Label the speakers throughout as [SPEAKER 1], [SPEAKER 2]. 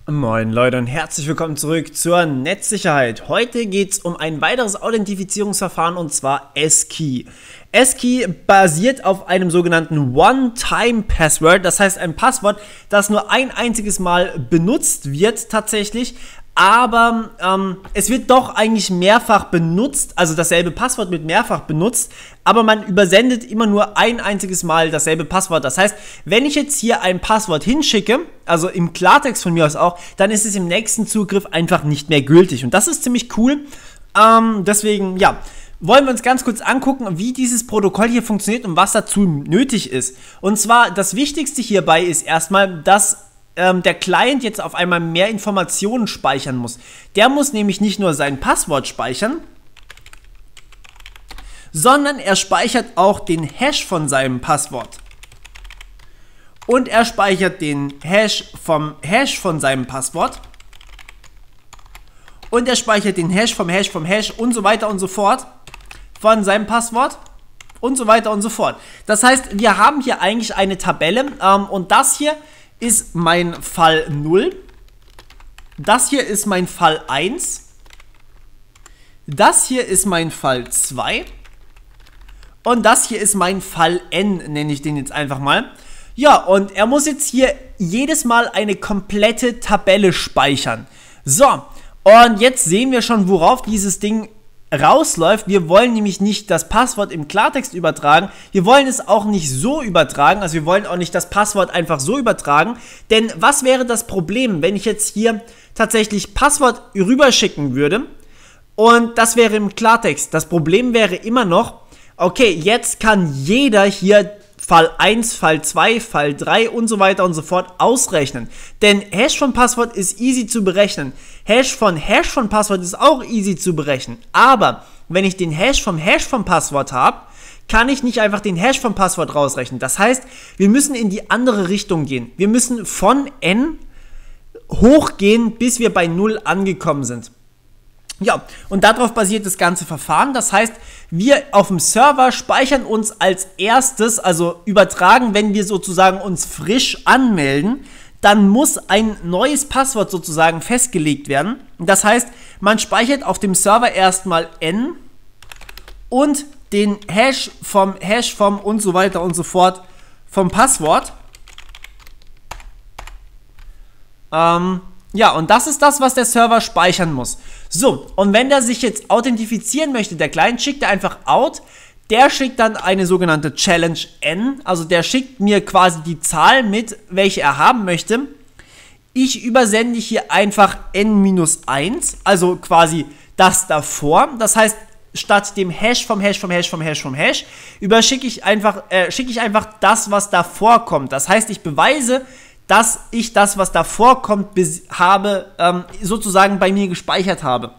[SPEAKER 1] Moin Leute und herzlich willkommen zurück zur Netzsicherheit. Heute geht es um ein weiteres Authentifizierungsverfahren und zwar S-Key. S-Key basiert auf einem sogenannten One-Time-Password, das heißt ein Passwort, das nur ein einziges Mal benutzt wird tatsächlich, aber es wird doch eigentlich mehrfach benutzt, also dasselbe Passwort wird mehrfach benutzt, aber man übersendet immer nur ein einziges Mal dasselbe Passwort. Das heißt, wenn ich jetzt hier ein Passwort hinschicke, also im Klartext von mir aus auch, dann ist es im nächsten Zugriff einfach nicht mehr gültig. Und das ist ziemlich cool. Deswegen, ja, wollen wir uns ganz kurz angucken, wie dieses Protokoll hier funktioniert und was dazu nötig ist. Und zwar, das Wichtigste hierbei ist erstmal, dass der Client jetzt auf einmal mehr Informationen speichern muss. Der muss nämlich nicht nur sein Passwort speichern, sondern er speichert auch den Hash von seinem Passwort. Und er speichert den Hash von seinem Passwort. Und er speichert den Hash vom Hash und so weiter und so fort von seinem Passwort. Und so weiter und so fort. Das heißt, wir haben hier eigentlich eine Tabelle und das hier ist mein Fall 0. Das hier ist mein Fall 1. Das hier ist mein Fall 2. Und das hier ist mein Fall N, nenne ich den jetzt einfach mal. Ja, und er muss jetzt hier jedes Mal eine komplette Tabelle speichern. So, und jetzt sehen wir schon, worauf dieses Ding rausläuft. Wir wollen nämlich nicht das Passwort im Klartext übertragen. Wir wollen es auch nicht so übertragen. Also wir wollen auch nicht das Passwort einfach so übertragen. Denn was wäre das Problem, wenn ich jetzt hier tatsächlich Passwort rüberschicken würde und das wäre im Klartext? Das Problem wäre immer noch, okay, jetzt kann jeder hier Fall 1, Fall 2, Fall 3 und so weiter und so fort ausrechnen. Denn Hash von Passwort ist easy zu berechnen. Hash von Passwort ist auch easy zu berechnen. Aber wenn ich den Hash vom Passwort habe, kann ich nicht einfach den Hash vom Passwort rausrechnen. Das heißt, wir müssen in die andere Richtung gehen. Wir müssen von n hochgehen, bis wir bei 0 angekommen sind. Ja, und darauf basiert das ganze Verfahren. Das heißt, wir auf dem Server speichern uns als erstes, also übertragen, wenn wir sozusagen uns frisch anmelden, dann muss ein neues Passwort sozusagen festgelegt werden. Das heißt, man speichert auf dem Server erstmal n und den Hash vom und so weiter und so fort vom Passwort. Ja, und das ist das, was der Server speichern muss. So, und wenn der sich jetzt authentifizieren möchte, der Client, schickt er einfach out. Der schickt dann eine sogenannte Challenge N, also der schickt mir quasi die Zahl mit, welche er haben möchte. Ich übersende hier einfach N-1, also quasi das davor. Das heißt, statt dem Hash vom Hash schicke ich einfach das, was davor kommt. Das heißt, ich beweise, dass ich das, was davor kommt, sozusagen bei mir gespeichert habe.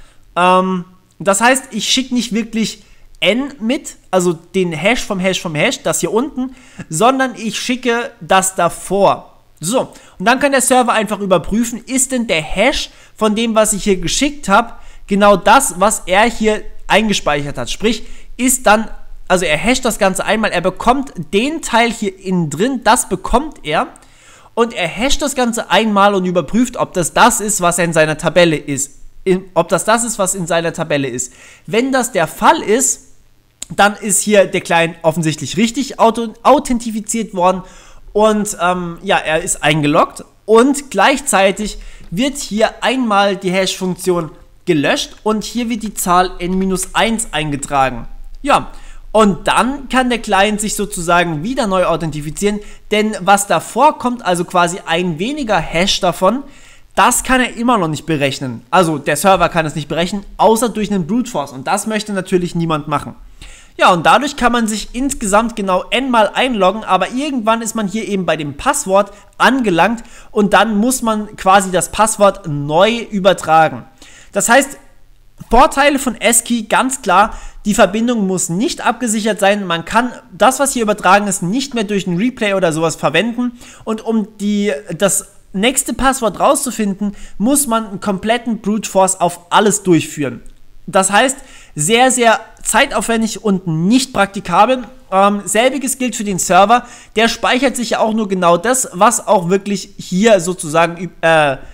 [SPEAKER 1] Das heißt, ich schicke nicht wirklich n mit, also den Hash vom Hash, das hier unten, sondern ich schicke das davor. So, und dann kann der Server einfach überprüfen, ist denn der Hash von dem, was ich hier geschickt habe, genau das, was er hier eingespeichert hat. Sprich, also er hasht das Ganze einmal, er bekommt den Teil hier innen drin, das bekommt er. Und er hasht das Ganze einmal und überprüft, ob das ist, was er in seiner Tabelle ist. Was in seiner Tabelle ist. Wenn das der Fall ist, dann ist hier der Client offensichtlich richtig authentifiziert worden und ja, er ist eingeloggt und gleichzeitig wird hier einmal die Hash-Funktion gelöscht und hier wird die Zahl N-1 eingetragen. Ja, und dann kann der Client sich sozusagen wieder neu authentifizieren, denn was davor kommt, also quasi ein weniger Hash davon, das kann er immer noch nicht berechnen. Also der Server kann es nicht berechnen, außer durch einen Brute Force und das möchte natürlich niemand machen. Ja, und dadurch kann man sich insgesamt genau n-mal einloggen, aber irgendwann ist man hier eben bei dem Passwort angelangt und dann muss man quasi das Passwort neu übertragen. Das heißt, Vorteile von S-Key, ganz klar, die Verbindung muss nicht abgesichert sein, man kann das, was hier übertragen ist, nicht mehr durch ein Replay oder sowas verwenden und um das nächste Passwort rauszufinden, muss man einen kompletten Brute Force auf alles durchführen. Das heißt, sehr, sehr zeitaufwendig und nicht praktikabel. Selbiges gilt für den Server, der speichert sich ja auch nur genau das, was auch wirklich hier sozusagen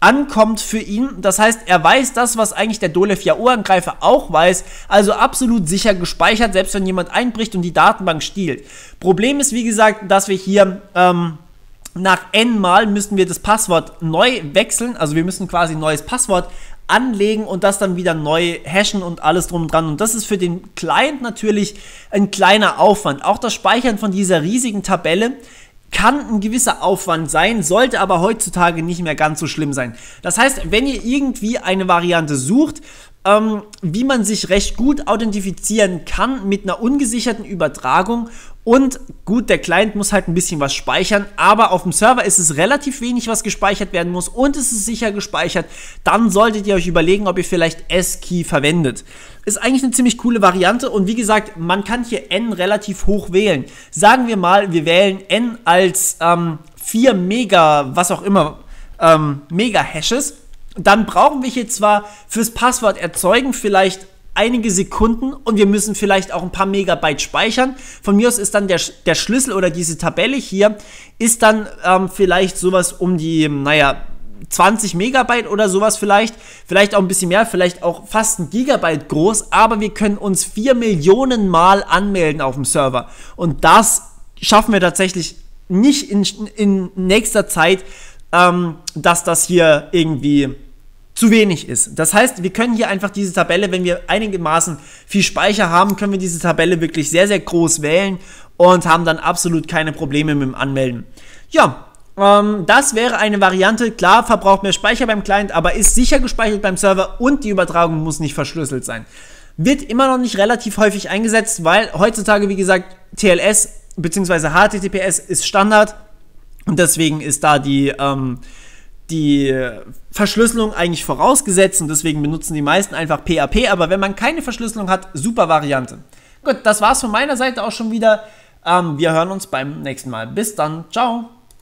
[SPEAKER 1] ankommt für ihn. Das heißt, er weiß das, was eigentlich der Dolef Yao-Angreifer auch weiß, also absolut sicher gespeichert, selbst wenn jemand einbricht und die Datenbank stiehlt. Problem ist, wie gesagt, dass wir hier nach n Mal müssen wir das Passwort neu wechseln, also wir müssen quasi ein neues Passwort anlegen und das dann wieder neu hashen und alles drum und dran. Und das ist für den Client natürlich ein kleiner Aufwand. Auch das Speichern von dieser riesigen Tabelle kann ein gewisser Aufwand sein, sollte aber heutzutage nicht mehr ganz so schlimm sein. Das heißt, wenn ihr irgendwie eine Variante sucht, wie man sich recht gut authentifizieren kann mit einer ungesicherten Übertragung und gut, der Client muss halt ein bisschen was speichern, aber auf dem Server ist es relativ wenig, was gespeichert werden muss und es ist sicher gespeichert, dann solltet ihr euch überlegen, ob ihr vielleicht S-Key verwendet. Ist eigentlich eine ziemlich coole Variante und wie gesagt, man kann hier N relativ hoch wählen. Sagen wir mal, wir wählen N als 4 Mega, was auch immer, Mega-Hashes. Dann brauchen wir hier zwar fürs Passwort erzeugen vielleicht einige Sekunden und wir müssen vielleicht auch ein paar Megabyte speichern. Von mir aus ist dann der Schlüssel oder diese Tabelle hier ist dann vielleicht sowas um die, 20 Megabyte oder sowas vielleicht auch ein bisschen mehr, vielleicht auch fast ein Gigabyte groß, aber wir können uns 4 Millionen Mal anmelden auf dem Server und das schaffen wir tatsächlich nicht in nächster Zeit, dass das hier irgendwie zu wenig ist. Das heißt, wir können hier einfach diese Tabelle, wenn wir einigermaßen viel Speicher haben, können wir diese Tabelle wirklich sehr, sehr groß wählen und haben dann absolut keine Probleme mit dem Anmelden. Ja, das wäre eine Variante. Klar, verbraucht mehr Speicher beim Client, aber ist sicher gespeichert beim Server und die Übertragung muss nicht verschlüsselt sein. Wird immer noch nicht relativ häufig eingesetzt, weil heutzutage, wie gesagt, TLS bzw. HTTPS ist Standard und deswegen ist da die Verschlüsselung eigentlich vorausgesetzt und deswegen benutzen die meisten einfach PHP, aber wenn man keine Verschlüsselung hat, super Variante. Gut, das war's von meiner Seite auch schon wieder. Wir hören uns beim nächsten Mal. Bis dann, ciao!